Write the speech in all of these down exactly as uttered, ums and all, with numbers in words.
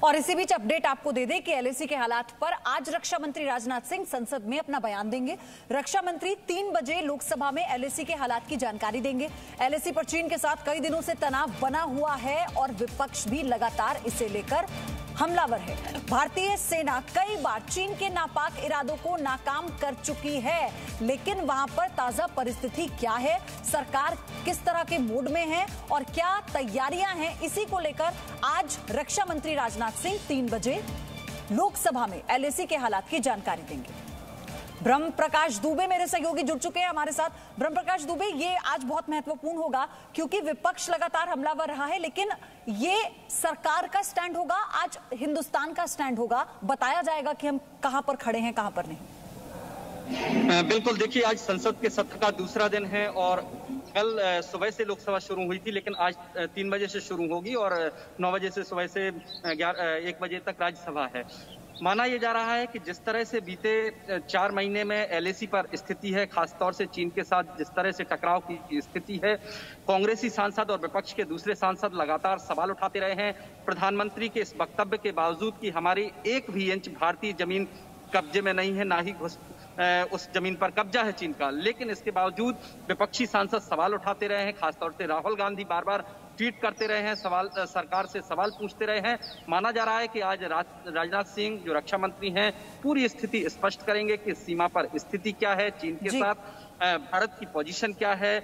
और इसी बीच अपडेट आपको दे दें कि एलएसी के हालात पर आज रक्षा मंत्री राजनाथ सिंह संसद में अपना बयान देंगे। रक्षा मंत्री तीन बजे लोकसभा में एलएसी के हालात की जानकारी देंगे। एलएसी पर चीन के साथ कई दिनों से तनाव बना हुआ है और विपक्ष भी लगातार इसे लेकर हमलावर है। भारतीय सेना कई बार चीन के नापाक इरादों को नाकाम कर चुकी है, लेकिन वहां पर ताजा परिस्थिति क्या है, सरकार किस तरह के मूड में है और क्या तैयारियां हैं, इसी को लेकर आज रक्षा मंत्री राजनाथ सिंह तीन बजे लोकसभा में एलएसी के हालात की जानकारी देंगे। ब्रह्म प्रकाश दुबे मेरे सहयोगी जुड़ चुके हैं हमारे साथ। ब्रह्म प्रकाश दुबे, ये आज बहुत महत्वपूर्ण होगा क्योंकि विपक्ष लगातार हमलावर रहा है, लेकिन ये सरकार का स्टैंड होगा, आज हिंदुस्तान का स्टैंड होगा, बताया जाएगा कि हम कहां पर खड़े हैं कहां पर नहीं। बिल्कुल, देखिए आज संसद के सत्र का दूसरा दिन है और कल सुबह से लोकसभा शुरू हुई थी, लेकिन आज तीन बजे से शुरू होगी और नौ बजे से सुबह से ग्यारह एक बजे तक राज्यसभा है। माना यह जा रहा है कि जिस तरह से बीते चार महीने में एलएसी पर स्थिति है, खासतौर से चीन के साथ जिस तरह से टकराव की स्थिति है, कांग्रेसी सांसद और विपक्ष के दूसरे सांसद लगातार सवाल उठाते रहे हैं प्रधानमंत्री के इस वक्तव्य के बावजूद कि हमारी एक भी इंच भारतीय जमीन कब्जे में नहीं है, ना ही घुस उस जमीन पर कब्जा है चीन का। लेकिन इसके बावजूद विपक्षी सांसद सवाल उठाते रहे हैं, खासतौर से राहुल गांधी बार बार ट्वीट करते रहे हैं, सवाल सरकार से सवाल पूछते रहे हैं। माना जा रहा है कि आज राज, राजनाथ सिंह जो रक्षा मंत्री हैं पूरी स्थिति स्पष्ट करेंगे कि सीमा पर स्थिति क्या है, चीन के साथ भारत की पोजीशन क्या है,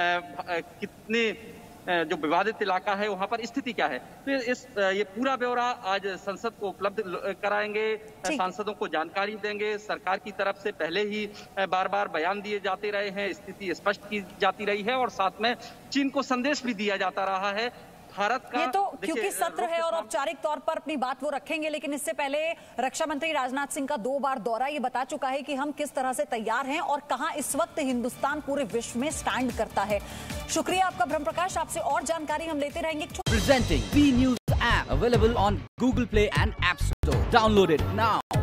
कितने जो विवादित इलाका है वहां पर स्थिति क्या है। तो इस ये पूरा ब्यौरा आज संसद को उपलब्ध कराएंगे, सांसदों को जानकारी देंगे। सरकार की तरफ से पहले ही बार बार बयान दिए जाते रहे हैं, स्थिति स्पष्ट की जाती रही है और साथ में चीन को संदेश भी दिया जाता रहा है भारत का। ये तो क्योंकि सत्र है और औपचारिक तौर पर अपनी बात वो रखेंगे, लेकिन इससे पहले रक्षा मंत्री राजनाथ सिंह का दो बार दौरा ये बता चुका है कि हम किस तरह से तैयार हैं और कहां इस वक्त हिंदुस्तान पूरे विश्व में स्टैंड करता है। शुक्रिया आपका ब्रह्म प्रकाश, आपसे और जानकारी हम लेते रहेंगे। Presenting B News app available on Google Play and App Store. Download it now.